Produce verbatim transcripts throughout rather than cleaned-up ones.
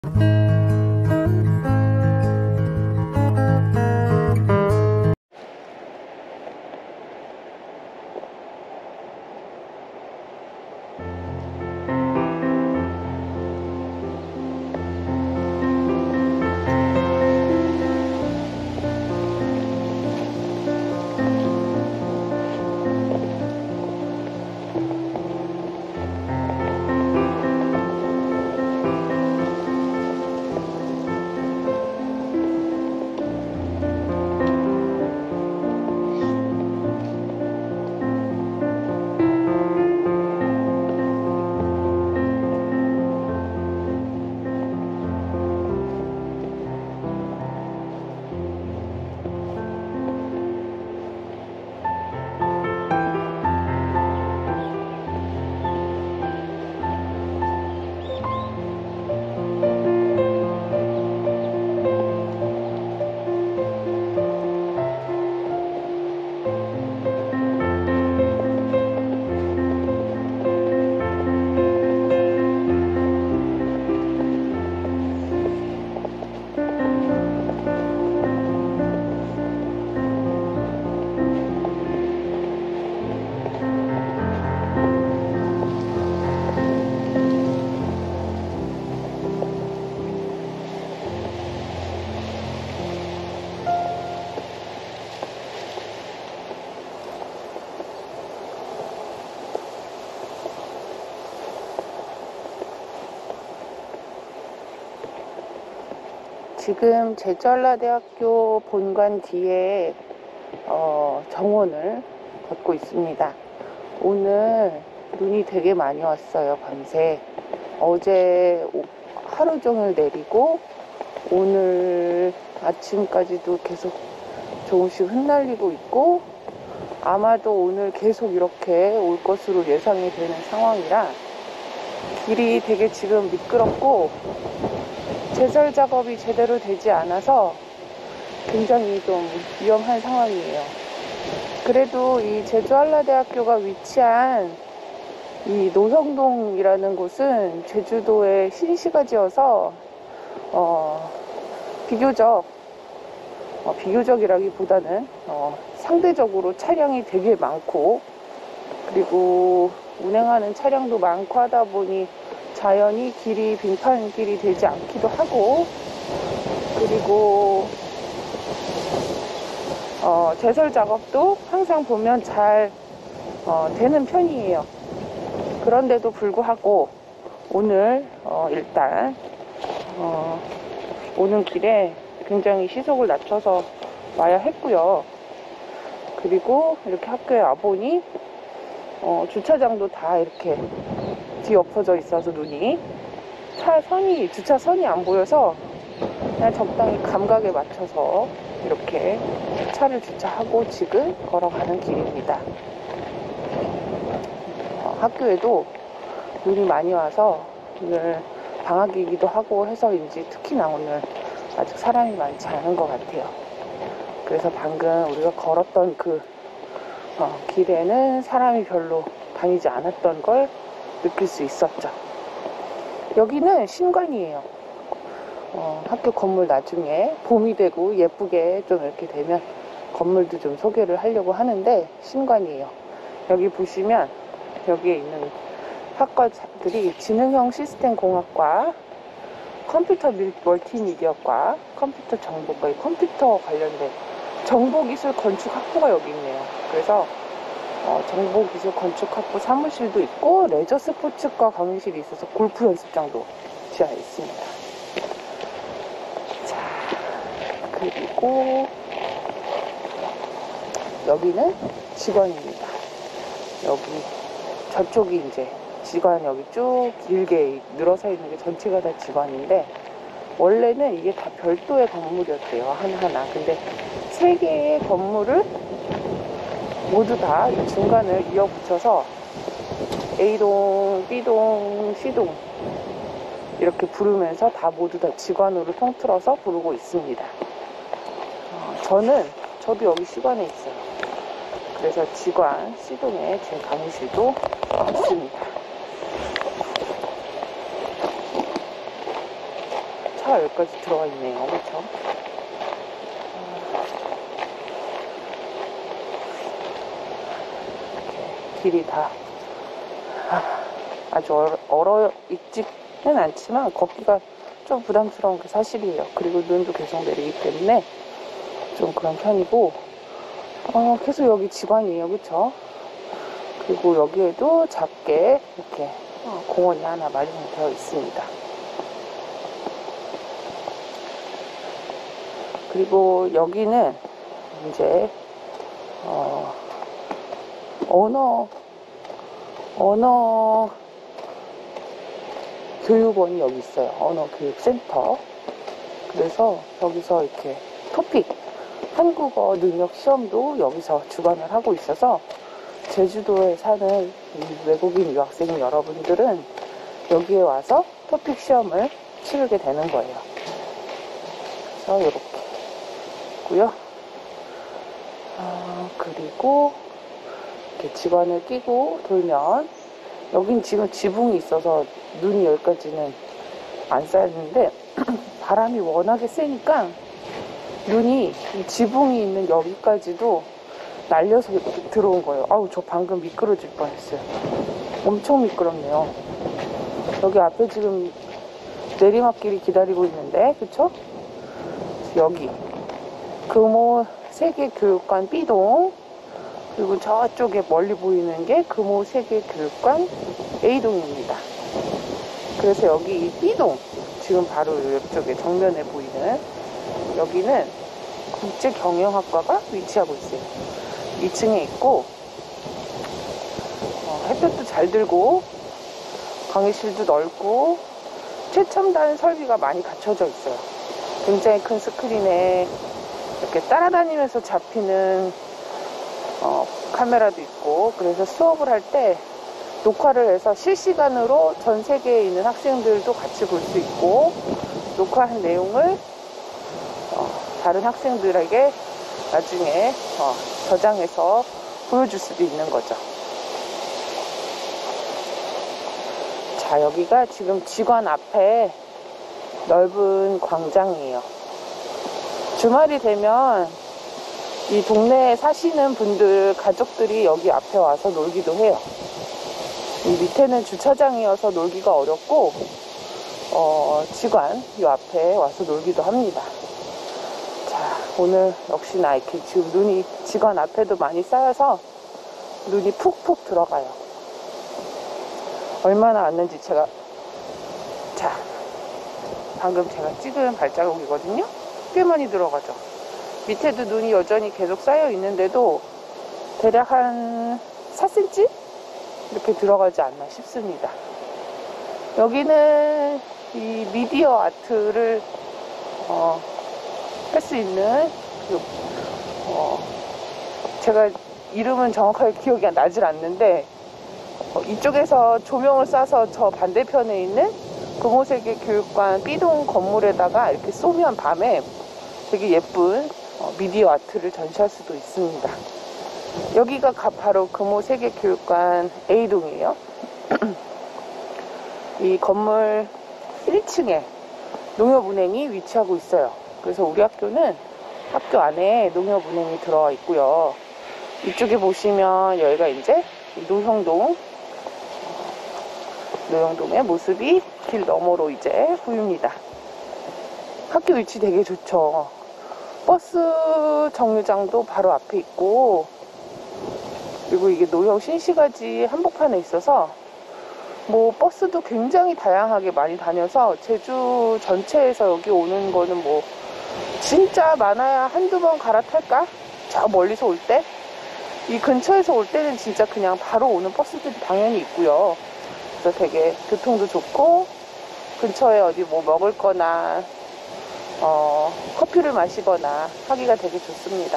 지금 제주한라대학교 본관 뒤에 어, 정원을 걷고 있습니다. 오늘 눈이 되게 많이 왔어요. 밤새. 어제 하루 종일 내리고 오늘 아침까지도 계속 조금씩 흩날리고 있고, 아마도 오늘 계속 이렇게 올 것으로 예상이 되는 상황이라 길이 되게 지금 미끄럽고 제설 작업이 제대로 되지 않아서 굉장히 좀 위험한 상황이에요. 그래도 이 제주한라대학교가 위치한 이 노성동이라는 곳은 제주도의 신시가지여서 어, 비교적 어, 비교적이라기보다는 어, 상대적으로 차량이 되게 많고, 그리고 운행하는 차량도 많고 하다 보니 자연히 길이 빙판길이 되지 않기도 하고, 그리고 어, 제설 작업도 항상 보면 잘 어, 되는 편이에요. 그런데도 불구하고 오늘 어, 일단 어, 오는 길에 굉장히 시속을 낮춰서 와야 했고요. 그리고 이렇게 학교에 와보니 어, 주차장도 다 이렇게 뒤엎어져 있어서 눈이 차선이 주차선이 안 보여서 그냥 적당히 감각에 맞춰서 이렇게 차를 주차하고 지금 걸어가는 길입니다. 어, 학교에도 눈이 많이 와서 오늘 방학이기도 하고 해서인지 특히나 오늘 아직 사람이 많지 않은 것 같아요. 그래서 방금 우리가 걸었던 그 어, 길에는 사람이 별로 다니지 않았던 걸 느낄 수 있었죠. 여기는 신관이에요. 어, 학교 건물 나중에 봄이 되고 예쁘게 좀 이렇게 되면 건물도 좀 소개를 하려고 하는데 신관이에요. 여기 보시면 여기에 있는 학과들이 지능형 시스템 공학과, 컴퓨터 멀티미디어과, 컴퓨터 정보과, 컴퓨터 관련된 정보기술 건축학부가 여기 있네요. 그래서 어, 정보기술 건축학부 사무실도 있고 레저 스포츠과 강의실이 있어서 골프 연습장도 지하에 있습니다. 자, 그리고 여기는 직원입니다. 여기 저쪽이 이제 직원, 여기 쭉 길게 늘어서 있는 게 전체가 다 직원인데, 원래는 이게 다 별도의 건물이었대요, 하나하나. 근데 세 개의 건물을 모두 다 이 중간을 이어붙여서 A동, B동, C동 이렇게 부르면서 다 모두 다 직원으로 통틀어서 부르고 있습니다. 어, 저는 저도 여기 C관에 있어요. 그래서 직원 C동에 제 강의실도 있습니다. 차가 여기까지 들어와 있네요. 그렇죠? 길이 다 아주 얼어, 얼어 있지는 않지만 걷기가 좀 부담스러운 게 사실이에요. 그리고 눈도 계속 내리기 때문에 좀 그런 편이고, 어, 계속 여기 지관이에요. 그쵸? 그리고 여기에도 작게 이렇게 어, 공원이 하나 마련되어 있습니다. 그리고 여기는 이제 어, 언어 언어 교육원이 여기 있어요. 언어 교육센터. 그래서 여기서 이렇게 토픽 한국어 능력 시험도 여기서 주관을 하고 있어서 제주도에 사는 외국인 유학생 여러분들은 여기에 와서 토픽 시험을 치르게 되는 거예요. 그래서 이렇게 있고요. 아, 그리고 이렇게 지관을 끼고 돌면, 여긴 지금 지붕이 있어서 눈이 여기까지는 안 쌓였는데 바람이 워낙에 세니까 눈이 지붕이 있는 여기까지도 날려서 이렇게 들어온 거예요. 아우, 저 방금 미끄러질 뻔했어요. 엄청 미끄럽네요. 여기 앞에 지금 내리막길이 기다리고 있는데, 그쵸? 여기 금호 세계교육관 B동, 그리고 저쪽에 멀리 보이는 게 금호 세계교육관 A동입니다. 그래서 여기 이 B동, 지금 바로 이쪽에 정면에 보이는 여기는 국제경영학과가 위치하고 있어요. 이 층에 있고, 어, 햇볕도 잘 들고 강의실도 넓고 최첨단 설비가 많이 갖춰져 있어요. 굉장히 큰 스크린에 이렇게 따라다니면서 잡히는 어, 카메라도 있고, 그래서 수업을 할 때 녹화를 해서 실시간으로 전 세계에 있는 학생들도 같이 볼 수 있고, 녹화한 내용을 어, 다른 학생들에게 나중에 어, 저장해서 보여줄 수도 있는 거죠. 자, 여기가 지금 지관 앞에 넓은 광장이에요. 주말이 되면 이 동네에 사시는 분들, 가족들이 여기 앞에 와서 놀기도 해요. 이 밑에는 주차장이어서 놀기가 어렵고, 어, 지관 이 앞에 와서 놀기도 합니다. 자, 오늘 역시나 이렇게 지금 눈이 지관 앞에도 많이 쌓여서 눈이 푹푹 들어가요. 얼마나 왔는지 제가, 자, 방금 제가 찍은 발자국이거든요. 꽤 많이 들어가죠. 밑에도 눈이 여전히 계속 쌓여 있는데도 대략 한 사 센티미터? 이렇게 들어가지 않나 싶습니다. 여기는 이 미디어 아트를 어, 할 수 있는 그, 어, 제가 이름은 정확하게 기억이 나질 않는데, 어, 이쪽에서 조명을 쏴서 저 반대편에 있는 금호세계 교육관 B동 건물에다가 이렇게 쏘면 밤에 되게 예쁜 어, 미디어 아트를 전시할 수도 있습니다. 여기가 바로 금호세계교육관 A동이에요. 이 건물 일 층에 농협은행이 위치하고 있어요. 그래서 우리 학교는 학교 안에 농협은행이 들어와 있고요. 이쪽에 보시면 여기가 이제 노형동, 노형동의 모습이 길 너머로 이제 보입니다. 학교 위치 되게 좋죠. 버스 정류장도 바로 앞에 있고, 그리고 이게 노형 신시가지 한복판에 있어서 뭐 버스도 굉장히 다양하게 많이 다녀서 제주 전체에서 여기 오는 거는 뭐 진짜 많아야 한두 번 갈아탈까? 저 멀리서 올 때? 이 근처에서 올 때는 진짜 그냥 바로 오는 버스들이 당연히 있고요. 그래서 되게 교통도 좋고, 근처에 어디 뭐 먹을 거나 어, 커피를 마시거나 하기가 되게 좋습니다.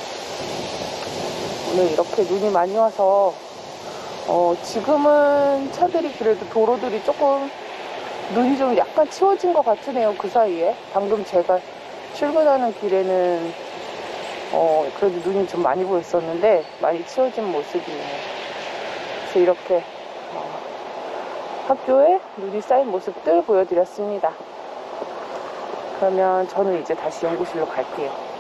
오늘 이렇게 눈이 많이 와서 어, 지금은 차들이 그래도 도로들이 조금 눈이 좀 약간 치워진 것 같으네요. 그 사이에 방금 제가 출근하는 길에는 어, 그래도 눈이 좀 많이 보였었는데 많이 치워진 모습이네요. 그래서 이렇게 어, 학교에 눈이 쌓인 모습들 보여드렸습니다. 그러면 저는 이제 다시 연구실로 갈게요.